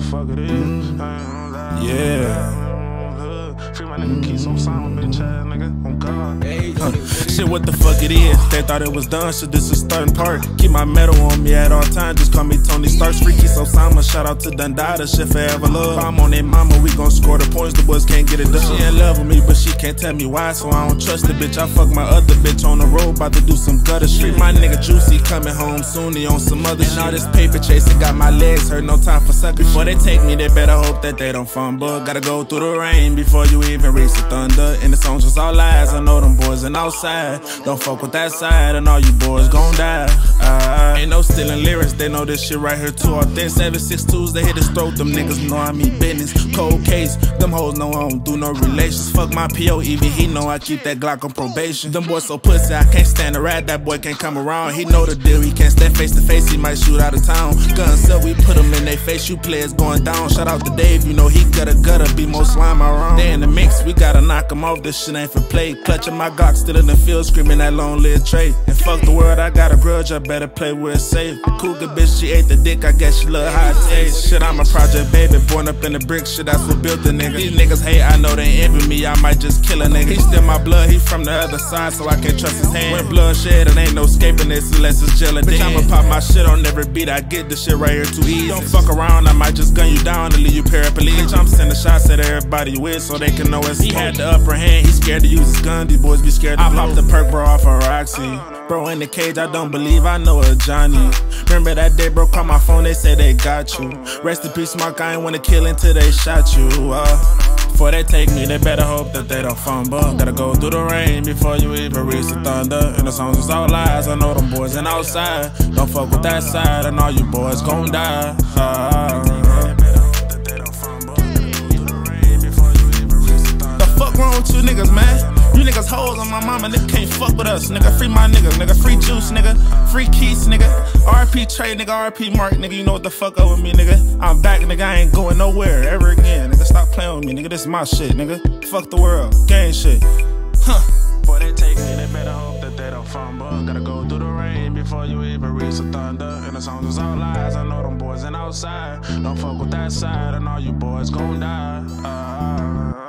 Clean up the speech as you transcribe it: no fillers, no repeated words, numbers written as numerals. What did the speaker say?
fuck it is. Yeah. Free my nigga, keep some sound, bitch ass nigga. On God. Shit, what the fuck it is? They thought it was done, shit, this is starting part. Keep my medal on me at all times, just call me Tony Starks. Freaky so Sama, shout out to Dundada, shit forever love. If I'm on that mama, we gon' score the points, the boys can't get it done. She in love with me, but she can't tell me why, so I don't trust the bitch. I fuck my other bitch on the road, about to do some gutter shit. My nigga Juicy coming home soon, he on some other shit. All this paper chasing got my legs hurt, no time for sucker. Before they take me, they better hope that they don't fumble. Gotta go through the rain before you even reach the thunder. And the songs was all lies, I know them boys and outside. Don't fuck with that side, and all you boys gon' die. Ain't no stealing lyrics, they know this shit right here too authentic. 762s, they hit his throat, them niggas know I mean business. Cold case, them hoes know I don't do no relations. Fuck my P.O. even he know I keep that Glock on probation. Them boys so pussy, I can't stand a rat, that boy can't come around. He know the deal, he can't stand face to face, he might shoot out of town. Guns up, we put him in they face, you players going down. Shout out to Dave, you know he gutter, be more slime around. They in the mix, we gotta knock him off, this shit ain't for play. Clutching my Glock, still in the field, screaming that long live Trey. And fuck the world, I got a grudge, I better play where it's safe. Cougar bitch, she ate the dick, I guess she love how it tastes. Shit, I'm a project baby, born up in the brick, shit, that's what built the nigga. These niggas hate, I know they envy me, I might just kill a nigga. He still my blood, he from the other side, so I can't trust his hand. When bloodshed, it ain't no escaping this unless it's jail or dead. Bitch, I'ma pop my shit on every beat, I get this shit right here too easy. Don't fuck around, I might just gun you down and leave you paraplegic. Bitch, I'm sending shots at everybody you with so they can know it's smoke. He had the upper hand, he scared to use his gun, these boys be scared to I popped the perk, bro, off a Roxy. Bro, in the cage, I don't believe I know a Johnny. Remember that day, bro, called my phone, they said they got you. Rest in peace, Mark, I ain't wanna kill until they shot you. Before they take me, they better hope that they don't fumble. Gotta go through the rain before you even reach the thunder. And the songs is all lies, I know them boys and outside. Don't fuck with that side, and all you boys gon' die. The fuck wrong with you niggas, man? You niggas hoes on my mama, nigga can't fuck with us, nigga. Free my niggas, nigga. Free Juice, nigga. Free Keith, nigga. RP Trey, nigga. RP Mark, nigga. You know what the fuck up with me, nigga. I'm back, nigga. I ain't going nowhere ever again, nigga. Stop playing with me, nigga. This is my shit, nigga. Fuck the world. Gang shit. Before they take me, they better hope that they don't fumble. Gotta go through the rain before you even reach the thunder. And the songs is all lies, I know them boys and outside. Don't fuck with that side, and all you boys gon' die.